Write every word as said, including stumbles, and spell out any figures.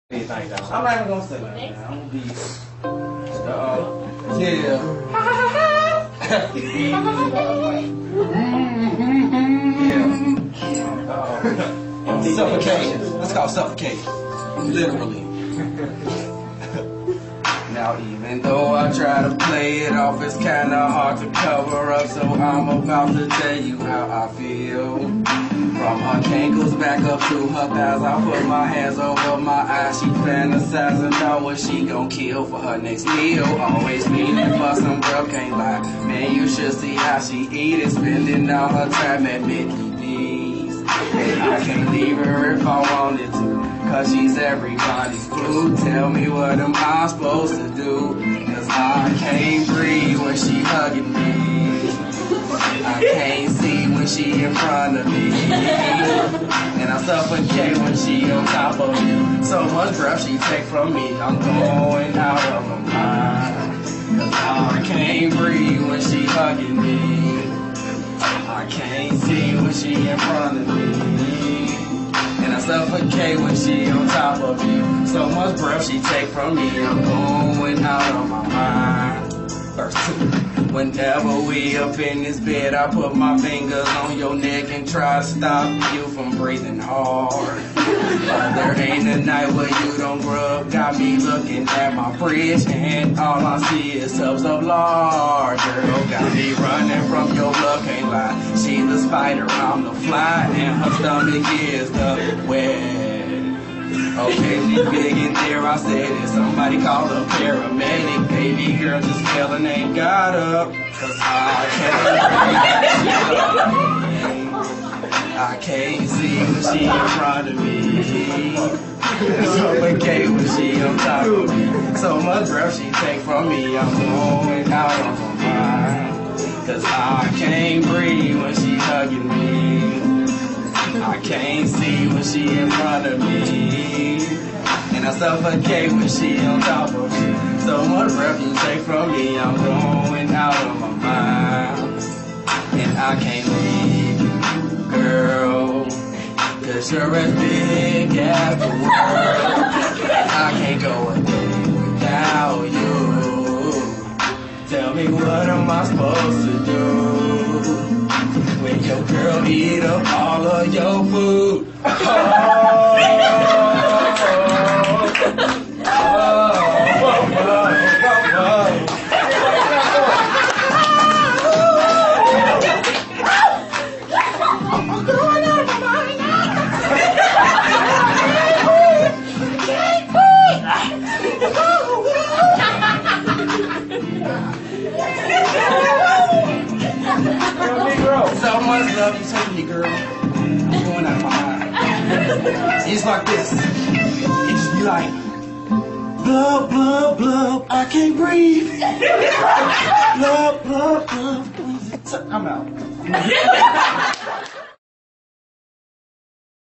Anything down. I'm not even gonna say that. Man. I'm gonna be. Uh, yeah. yeah. Uh, suffocate. That's called suffocate. Literally. Now, even though I try to play it off, it's kinda hard to cover up. So I'm about to tell you how I feel. From her ankles back up to her thighs, I put my hands over my eyes. She fantasizing about what she gon' kill for her next meal. Always meaning for some girl, can't lie. Man, you should see how she eat it, spending all her time at Mickey D's. And I can't leave her if I wanted to, cause she's everybody's food. Tell me what am I supposed to do, cause I can't breathe when she hugging me. I can't see when she in front of me, and I suffocate when she on top of me. So much breath she take from me, I'm going out of my mind. Cause I can't breathe when she hugging me. I can't see when she in front of me, and I suffocate when she on top of me. So much breath she take from me, I'm going out of my mind. Verse two. Whenever we up in this bed, I put my fingers on your neck and try to stop you from breathing hard. But there ain't a night where you don't grub. Got me looking at my fridge and all I see is tubs of lard. Girl, got me running from your blood, can't lie. She's the spider, I'm the fly, and her stomach is the web. Okay, she's big in there, I said it. Somebody call a paramedic. Baby girl, just tell her name got up. Cause I can't I can't see when she in front of me. Suffocate when she on top of me. So much breath she take from me, I'm going out of my mind. Cause I can't breathe when she hugging me. I can't see when she in front of me, and I suffocate when she on top of me. So much breath you take from me, I'm going out of my mind. And I can't leave you, girl, cause you're as big as the world. And I can't go a day without you. Tell me what am I supposed to do when your girl eat up all of your food? Oh, oh, oh, oh, oh, oh. I'm going out of my mind now. So much love you take me, girl. I'm going out of my mind. It's like this. It just be like, blub, blub, blub, I can't breathe. Blub, blub, blub. I'm out.